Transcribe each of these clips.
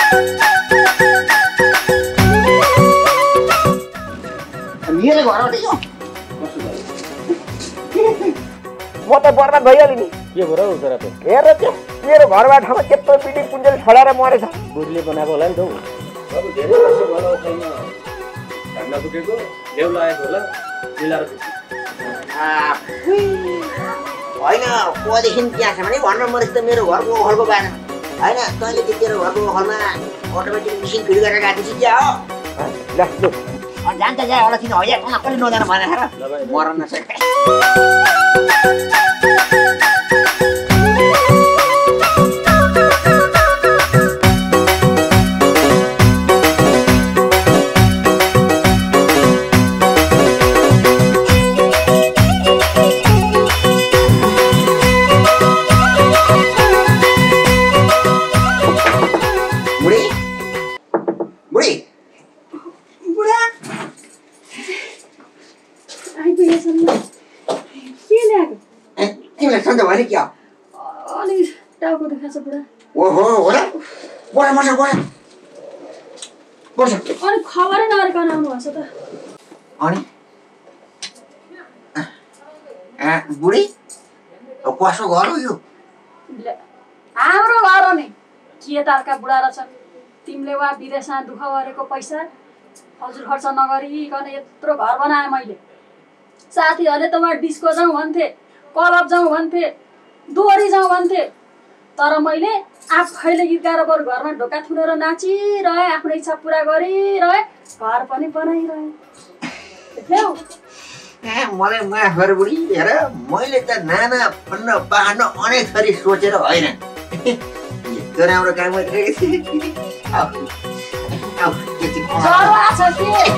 मेरो घर हो म त बर्बाद भइहालेँ नि। के भएर हौ छोरा त? हेर त्यो मेरो घरबाट त्यत्रो पिटी पुन्जेल छडाएर मरेछ। बुढीले बनाएको होला नि त हौ। अब धेरै वर्ष भयो ओखलमा ढाङ्गा फुटेको लेउ लागेको होला मिलाएर होइन कदेखि त्यहाँ छ भने भन्न मरेछ त मेरो घरको ओखलको बारेमा होइन। तैँले चाहिँ तेरो घरको ओखलमा अटोमेटिक मिसिन फिट गरेर गएको थिएँ क्या हो। जान्छ जा होला किन होइन कसले नजानु भनेर मरन नसके। क्या अलिक टाउको दुखाएको छ बुढा। ओहो होला बढा बढा बढा बढा अनि खबरै नगरिकन आउनु भएको छ त। अनि बुढी कसको घर हो यो? हाम्रो घर हो नि के तालका बुढा रहेछन्। तिमीले वा विदेशमा दुःख गरेको पैसा हजुर खर्च नगरिकन यत्रो घर बनाएँ मैले। साथीहरूले त वा डिस्को जाउँ भन्थे, क्लब जाउँ भन्थे, दोहोरी जाउँ भन्थे, तर मैले आफैले गीत गाएर बरु घरमा ढोका थुनेर नाचिरहेँ, आफ्नो इच्छा पुरा गरिरहेँ, घर पनि बनाइरहेँ। मलाई माफ गर बुढी। हेर मैले त नाना फन्न पाहाड्न अनेक थरी सोचेर होइन त्यो राम्रो काम गरिरहेको थिएँ।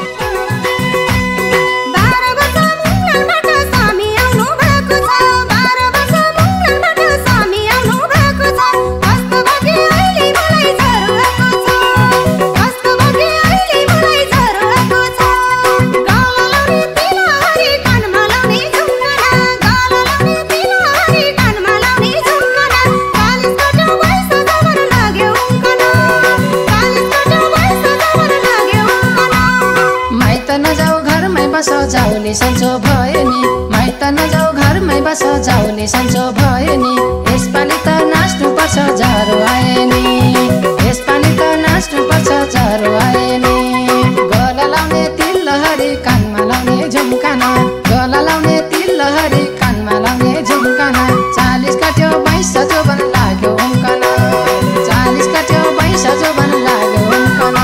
जाउने सन्चो भयो नि, माइत नजाऊ घरमै बस जाउने सन्चो भयो नि। यसपालि त नाच्नु पर्छ जाडो आए नि, यसपालि त नाच्नु पर्छ जाडो आए नि। गला लाउने तिल लहरी कानमा लाउने झुम्काना, गला लाउने तिल लहरी कानमा लाउने झुम्काना। 40 काट्यो 22 जोबन लाग्यो उम्कन, 40 काट्यो 22 जोबन लाग्यो उम्कन।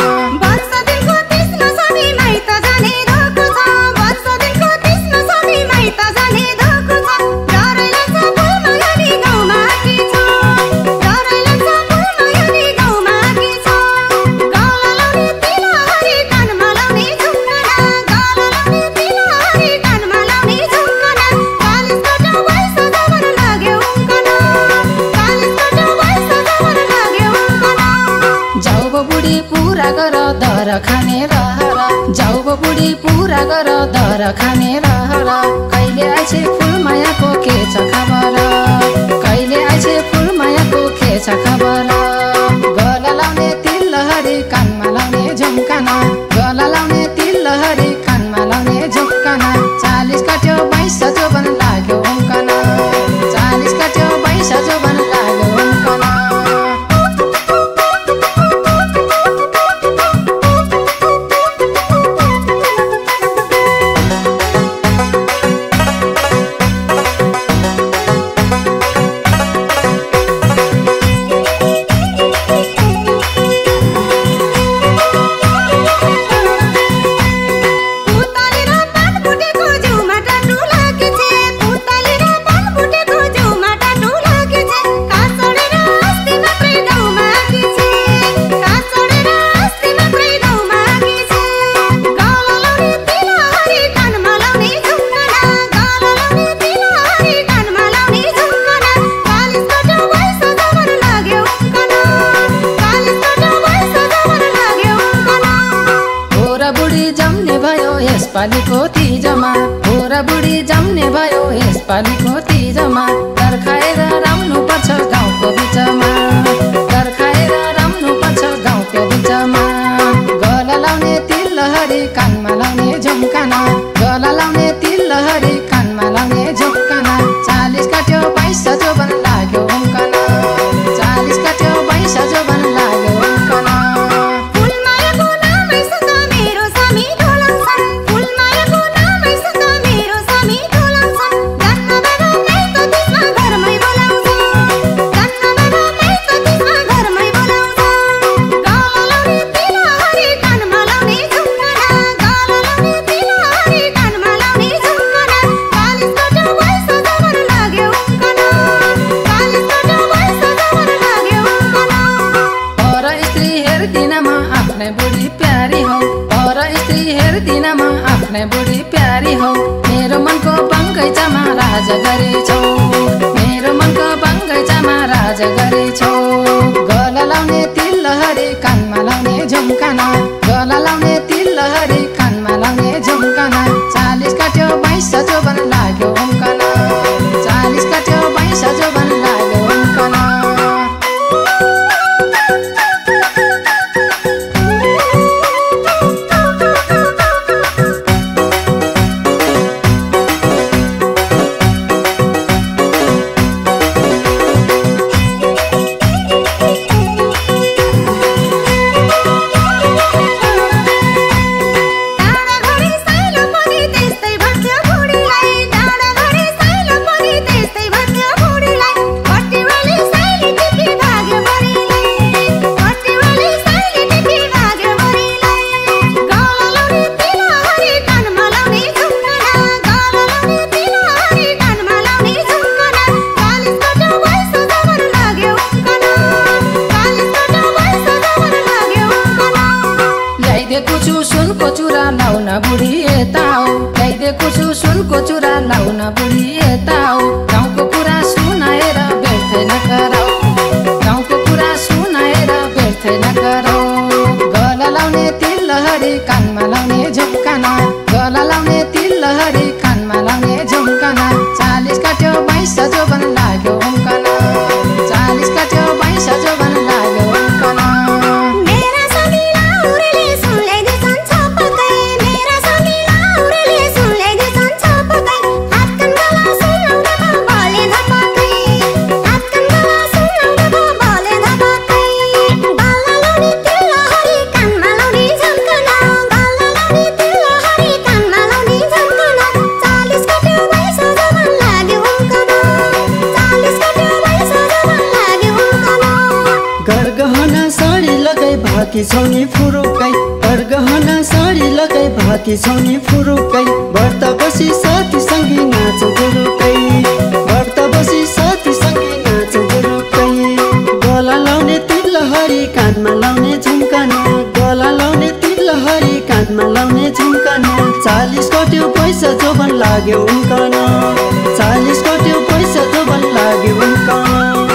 दर खाने रहर जाऊ बुढी पुरा गर दर खाने रहर। कहिले आइछे फुल मायाको के छ खबर, कहिले आइछे फुल मायाको के छ खबर। गला लाउने तिल लहरी कानमा लाउने झुम्काना, गला लाउने तिल लहरी कानमा लाउने झुम्काना। 40 काट्यो 22 जोबन लाग्यो उम्कन, 40 काट्यो 22 जोबन लाग्यो उम्कन। यसपालिको तिजमा छोरा बुढी जम्ने भयो, यसपालिको तिजमा दर खाएर राम्नु पर्छ गाउँको बिचमा, दर खाएर राम्नु पर्छ। लहरी कानमा लाउने झुम्काना गला लाउने तिल लहरी कानमा लाउने झुम्काना 40 काट्यो 22 जोबन लाग्यो उम्कना 40 काट्यो 22 जोबन लाग्यो उम्कना फुलमायाको नामैसँग मेरो सामी ढोलाउँछन् फुलमायाको नामैसँग मेरो सामी ढोलाउँछन् जन्मबाट माइतो देशमा घरमै बोलाउँछन् जन्मबाट माइतो देशमा घरमै बोलाउँछन् गला लाउने तिल हरी कानमा लाउने झुम्काना गला लाउने तिल हरी कानमा लाउने झुम्काना 40 काट्यो 22 जोबन लाग्यो उम्कना 40 काट्यो 22 जोबन लाग्यो उम्कना पर स्त्री हेर्दिनमा आफ्नै बुढी प्यारी हौ पर स्त्री हेर्दिनमा आफ्नै बुढी प्यारी हौ मेरो मनको बगैँचामा राज गरेछौ मेरो मनको बगैँचामा राज गरेछौ गला लाउने तिल लहरी कानमा लाउने झुम्काना गला लाउने तिल लहरी कानमा लाउने झुम्काना 40 काट्यो 22 जोबन लाग्यो उम्कना 40 काट्यो 22 जोबन लाग्यो उम्कना डाँडा घडी साइलो पनि त्यस्तै भन्थ्यो बुढीलाई डाँडा घडी साइलो पनि त्यस्तै भन्थ्यो बुढीलाई कटिवाली साइली टिपी भाग्यो बढीलाई कटिवाली साइली टिपी भाग्यो बढीलाई गला लाउने तिल हरी कानमा लाउने झुम्काना गला लाउने तिल हरी कानमा लाउने झुम्काना 40 काट्यो 22 जोबन लाग्यो उम्कना 40 काट्यो 22 जोबन लाग्यो उम्कना ल्याइदिएको छु सुनको चुरा लाउन बुढी यता हो ल्याइदिएको छु सुनको चुरा लाउन बुढी यता हो गाउँको कुरा सुनाएर व्यर्थै नगराऊ गाउँको कुरा सुनाएर व्यर्थै नगराऊ गला लाउने तिल लहरी कानमा लाउने झुम्काना गला लाउने तिल लहरी कानमा लाउने झुम्काना 40 काट्यो 22 जोबन लाग्यो उम्कना 40 काट्यो 22 जोबन लाग्यो उम्कना मेरा सामी लाउरेले सुनले दिन्छन् छपकै मेरा सामी लाउरेले सुनले दिन्छन् छपकै हातकन गला सुनाउँदा त भले धपकै हातकन गला सुनाउँदा त भले धपकै गला लाउने तिल हरी कानमा लाउने झुम्काना गला लाउने तिल हरी कानमा लाउने झुम्काना 40 काट्यो 22 जोबन लाग्यो उम्कना 40 काट्यो 22 जोबन लाग्यो उम्कना गरगहना साडी लगाई भाती छौनी फुरुकै गरगहना साडी लगाई भाती छौनी फुरुकै व्रत बसी साथी सँगै नाच गुरुकै व्रत बसी साथी सँगै नाच गुरुकै गला लाउने तिल हरी कानमा लाउने झुम्काना गला लाउने तिल हरी कानमा लाउने झुम्काना 40 काट्यो 22 जोबन लाग्यो उम्कना 40 काट्यो 22 जोबन लाग्यो उम्कना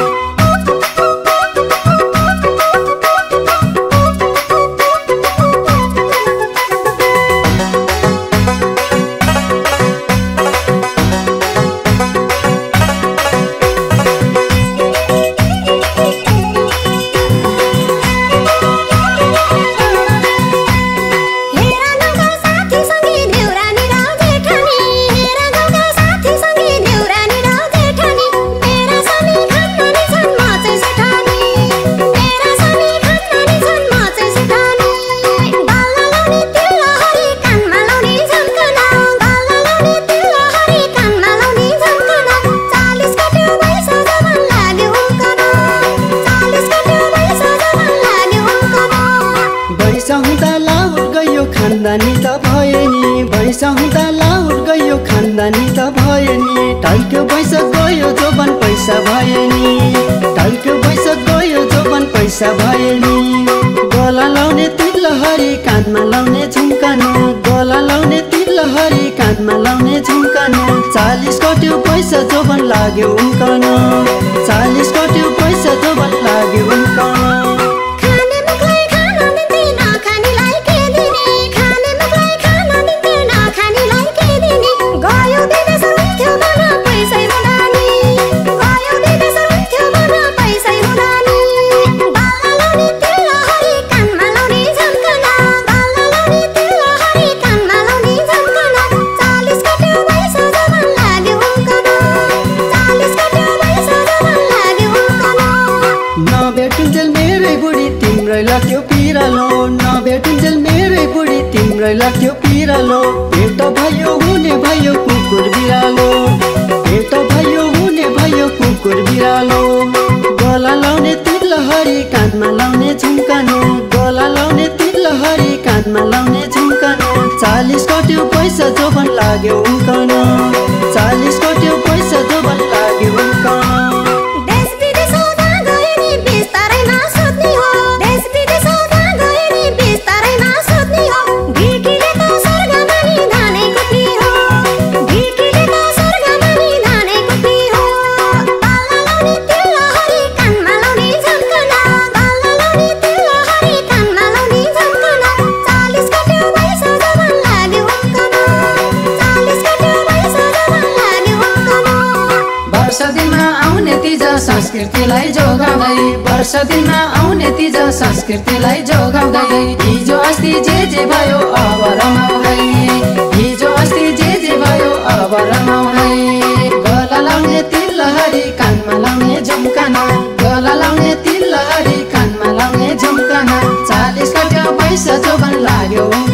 हेरा गाउँका साथी सँगै देउरानी र जेठानी हेरा गाउँका साथी सँगै देउरानी र जेठानी मेरा सामी खान्न नि छन् म चाहिँ सेठानी मेरा सामी खान्न नि छन् म चाहिँ सेठानी गला लाउने तिल हरी कानमा लाउने झुम्काना गला लाउने तिल हरी कानमा लाउने झुम्काना 40 काट्यो 22 जोबन लाग्यो उम्कना 40 काट्यो 22 जोबन लाग्यो उम्कना बैसा हुँदा लाहुर गयो खानदानी त भयो नि बैसा हुँदा लाहुर गयो खानदानी त भयो नि टाइको पैसा गयो जोबन पैसा भयो नि टाइको पैसा गयो जोबन पैसा भयो नि गला लाउने तिल हरी कानमा लाउने झुम्काना गला लाउने तिल हरी कानमा लाउने झुम्काना 40 काट्यो 22 जोबन लाग्यो उम्कना 40 काट्यो 22 जोबन लाग्यो उम्कना खाने मुखलाई खान दिन्थे नखानेलाई के दिने खाने मुखलाई खान दिन्थे नखानेलाई के दिने गयो विदेश हुन्थ्यो भन पैसै हुँदानी गयो विदेश हुन्थ्यो भन पैसै हुँदानी गला लाउने तिल हरी कानमा लाउने झुम्काना गला लाउने तिल धेरै लाग्थ्यो पिरालो भेट भयो हुने भयो कुकुर बिरालो भेट भयो हुने भयो कुकुर बिरालो गला लाउने तिलहरी काँधमा लाउने झुम्कानो गला लाउने तिलहरी काँधमा लाउने झुम्कानो 40 कट्यो पैसा जोबन लाग्यो उम्कन 40 कट्यो पैसा जोबन लाग्यो उम्कन देश विदेश हुँदा गए नि बिस्तारैमा सोध्ने हो देश विदेश हुँदा गए नि बिस्तारैमा सोध्ने हो ढिकीले त स्वर्गमा नि धानै कुट्ने हो ढिकीले त स्वर्गमा नि धानै कुट्ने हो गला लाउने तिलहरी कानमा लाउने झम्कना गला लाउने तिलहरी कानमा लाउने झम्कना 40 कट्यो पैसा जोबन लाग्यो उम्कन 40 कट्यो पैसा जोबन लाग्यो उम्कन वर्ष दिनमा आउने तीज संस्कृतिलाई जोगाउँदै वर्ष दिनमा आउने तीज संस्कृतिलाई जोगाउँदै हिजो अस्ति जे भयो अब रमाऊ है हिजो अस्ति जे भयो अब रमाऊ है गला लाउने तिलहरी कानमा लाउने झुम्काना गला लाउने तिलहरी कानमा लाउने झुम्काना 40 कट्यो पैसा जोबन लाग्यो